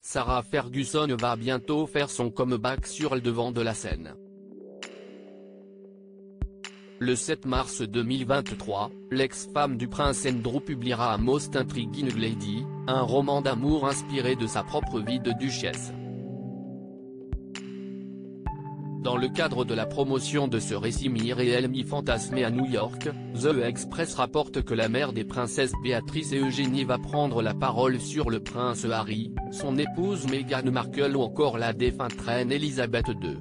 Sarah Ferguson va bientôt faire son comeback sur le devant de la scène. Le 7 mars 2023, l'ex-femme du prince Andrew publiera A Most Intriguing Lady, un roman d'amour inspiré de sa propre vie de duchesse. Dans le cadre de la promotion de ce récit mi-réel mi-fantasmé à New York, The Express rapporte que la mère des princesses Béatrice et Eugénie va prendre la parole sur le prince Harry, son épouse Meghan Markle ou encore la défunte reine Elisabeth II.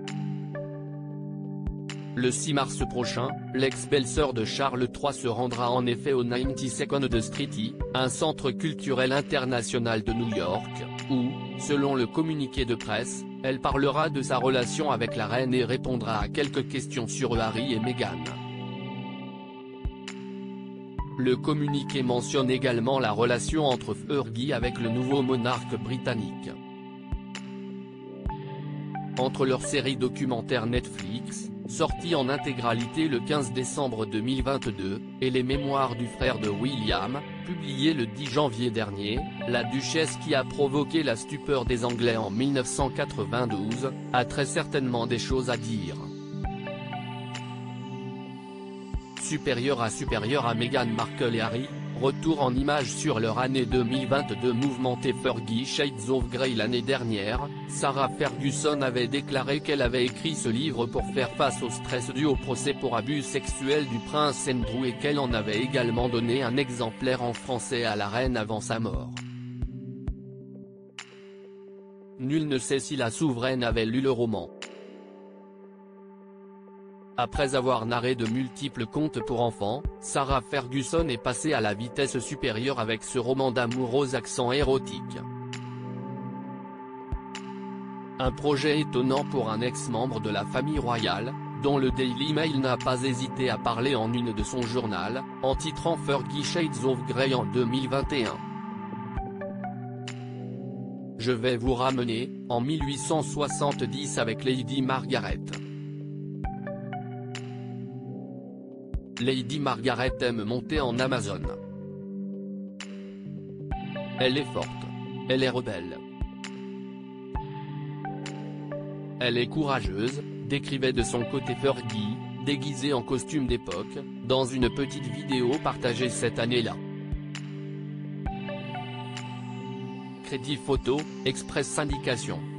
Le 6 mars prochain, l'ex-belle-sœur de Charles III se rendra en effet au 92nd Street, un centre culturel international de New York, où, selon le communiqué de presse, elle parlera de sa relation avec la reine et répondra à quelques questions sur Harry et Meghan. Le communiqué mentionne également la relation entre Fergie avec le nouveau monarque britannique. Entre leur série documentaire Netflix, sortie en intégralité le 15 décembre 2022, et les mémoires du frère de William, publiées le 10 janvier dernier, la duchesse qui a provoqué la stupeur des Anglais en 1992, a très certainement des choses à dire. Supérieur à Meghan Markle et Harry, retour en images sur leur année 2022 mouvementée. Fergie Shades of Grey. L'année dernière, Sarah Ferguson avait déclaré qu'elle avait écrit ce livre pour faire face au stress dû au procès pour abus sexuels du prince Andrew et qu'elle en avait également donné un exemplaire en français à la reine avant sa mort. Nul ne sait si la souveraine avait lu le roman. Après avoir narré de multiples contes pour enfants, Sarah Ferguson est passée à la vitesse supérieure avec ce roman d'amour aux accents érotiques. Un projet étonnant pour un ex-membre de la famille royale, dont le Daily Mail n'a pas hésité à parler en une de son journal, en titrant Fergie Shades of Grey en 2021. Je vais vous ramener, en 1870 avec Lady Margaret. Lady Margaret aime monter en Amazon. Elle est forte. Elle est rebelle. Elle est courageuse, décrivait de son côté Fergie, déguisée en costume d'époque, dans une petite vidéo partagée cette année-là. Crédit photo, Express Syndication.